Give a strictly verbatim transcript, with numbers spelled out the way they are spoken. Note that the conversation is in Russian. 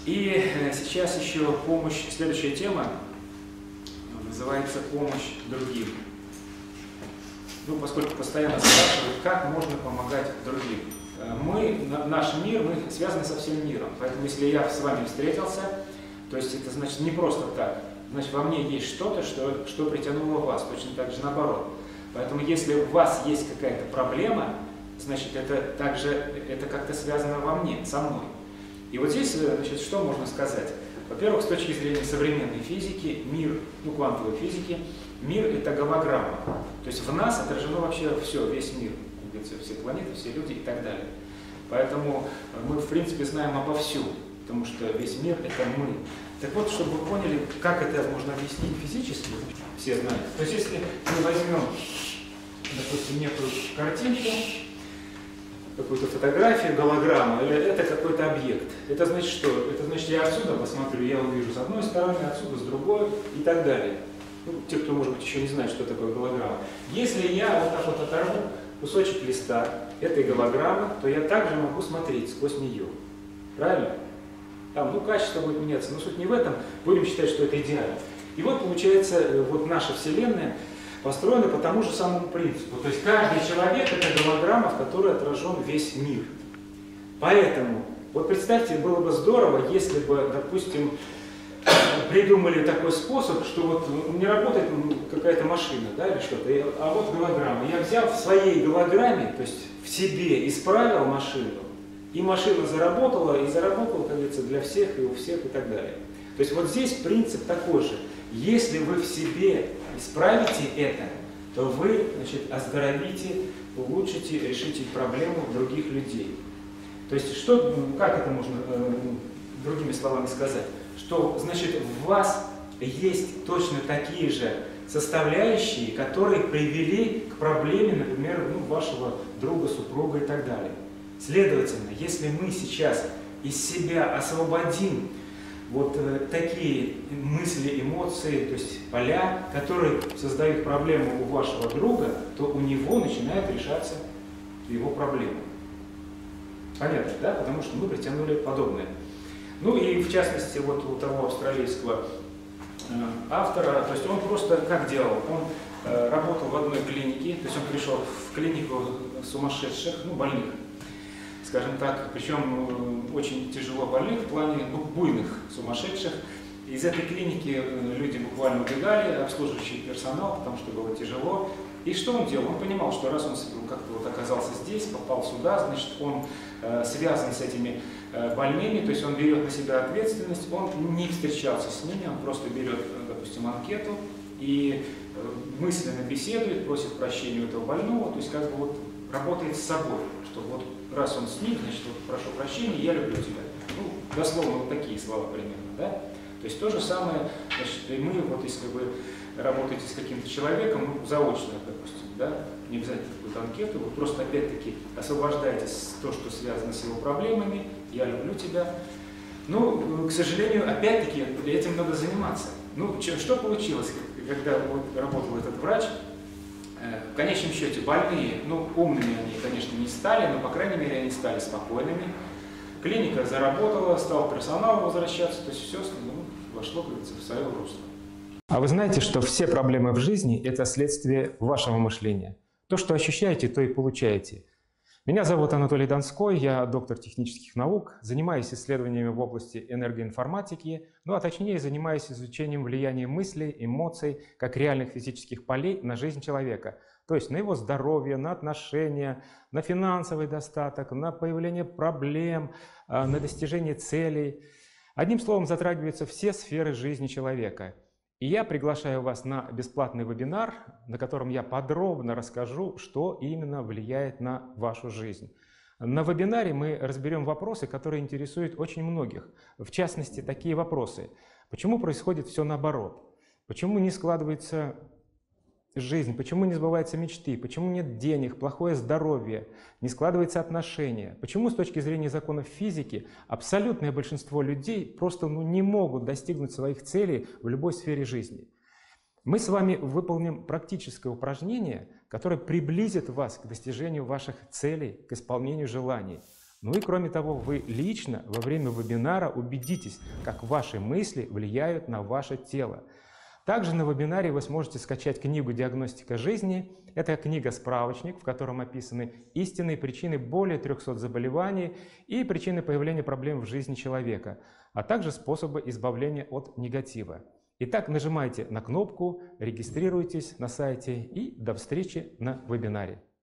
И сейчас еще помощь, следующая тема называется «Помощь другим». Ну, поскольку постоянно спрашивают, как можно помогать другим. Мы, наш мир, мы связаны со всем миром. Поэтому если я с вами встретился, то есть это значит не просто так. Значит, во мне есть что-то, что, что притянуло вас, точно так же наоборот. Поэтому если у вас есть какая-то проблема, значит, это также это как-то связано во мне, со мной. И вот здесь, значит, что можно сказать? Во-первых, с точки зрения современной физики, мир, ну, квантовой физики, мир – это голограмма. То есть в нас отражено вообще все, весь мир, все планеты, все люди и так далее. Поэтому мы, в принципе, знаем обо всем, потому что весь мир – это мы. Так вот, чтобы вы поняли, как это можно объяснить физически, все знают. То есть если мы возьмем, допустим, некую картинку, какую-то фотографию, голограмму, или это какой-то объект. Это значит что? Это значит, я отсюда посмотрю, я увижу с одной стороны, отсюда с другой и так далее. Ну, те, кто, может быть, еще не знает, что такое голограмма. Если я вот так вот оторву кусочек листа этой голограммы, то я также могу смотреть сквозь нее. Правильно? Там, ну, качество будет меняться, но суть не в этом. Будем считать, что это идеально. И вот, получается, вот наша Вселенная построена по тому же самому принципу. То есть каждый человек – это голограмма, в которой отражен весь мир. Поэтому, вот представьте, было бы здорово, если бы, допустим, придумали такой способ, что вот не работает какая-то машина, да, или что-то, а вот голограмма. Я взял в своей голограмме, то есть в себе исправил машину, и машина заработала, и заработала, как говорится, для всех и у всех и так далее. То есть вот здесь принцип такой же. Если вы в себе исправите это, то вы, значит, оздоровите, улучшите, решите проблему других людей. То есть, что, как это можно э, другими словами сказать? Что, значит, в вас есть точно такие же составляющие, которые привели к проблеме, например, ну, вашего друга, супруга и так далее. Следовательно, если мы сейчас из себя освободим вот э, такие мысли, эмоции, то есть поля, которые создают проблему у вашего друга, то у него начинает решаться его проблема. Понятно, да? Потому что мы притянули подобное. Ну и в частности, вот у того австралийского э, автора, то есть он просто как делал? Он э, работал в одной клинике, то есть он пришел в клинику сумасшедших, ну, больных, скажем так, причем очень тяжело больных в плане, ну, буйных сумасшедших. Из этой клиники люди буквально убегали, обслуживающий персонал, потому что было тяжело. И что он делал? Он понимал, что раз он как-то вот оказался здесь, попал сюда, значит, он э, связан с этими э, больными, то есть он берет на себя ответственность, он не встречался с ними, он просто берет, допустим, анкету и э, мысленно беседует, просит прощения у этого больного, то есть как бы вот работает с собой, что вот раз он с ним, значит, вот, прошу прощения, я люблю тебя. Ну, дословно вот такие слова примерно, да? То есть то же самое, значит, и мы, вот если вы работаете с каким-то человеком, ну, заочно, допустим, да, не обязательно какую-то анкету, вы просто опять-таки освобождаетесь то, что связано с его проблемами, я люблю тебя. Ну, к сожалению, опять-таки, этим надо заниматься. Ну, что получилось, когда вот работал этот врач? В конечном счете больные, ну, умными они, конечно, не стали, но, по крайней мере, они стали спокойными. Клиника заработала, стал персонал возвращаться, то есть все ну, вошло, как говорится, в свое русло. А вы знаете, что все проблемы в жизни – это следствие вашего мышления. То, что ощущаете, то и получаете. Меня зовут Анатолий Донской, я доктор технических наук, занимаюсь исследованиями в области энергоинформатики, ну а точнее занимаюсь изучением влияния мыслей, эмоций, как реальных физических полей на жизнь человека, то есть на его здоровье, на отношения, на финансовый достаток, на появление проблем, на достижение целей. Одним словом, затрагиваются все сферы жизни человека. И я приглашаю вас на бесплатный вебинар, на котором я подробно расскажу, что именно влияет на вашу жизнь. На вебинаре мы разберем вопросы, которые интересуют очень многих. В частности, такие вопросы. Почему происходит все наоборот? Почему не складывается жизнь? Почему не сбываются мечты? Почему нет денег, плохое здоровье, не складываются отношения? Почему с точки зрения законов физики абсолютное большинство людей просто ну, не могут достигнуть своих целей в любой сфере жизни? Мы с вами выполним практическое упражнение, которое приблизит вас к достижению ваших целей, к исполнению желаний. Ну и кроме того, вы лично во время вебинара убедитесь, как ваши мысли влияют на ваше тело. Также на вебинаре вы сможете скачать книгу «Диагностика жизни». Это книга-справочник, в котором описаны истинные причины более трёхсот заболеваний и причины появления проблем в жизни человека, а также способы избавления от негатива. Итак, нажимайте на кнопку, регистрируйтесь на сайте и до встречи на вебинаре.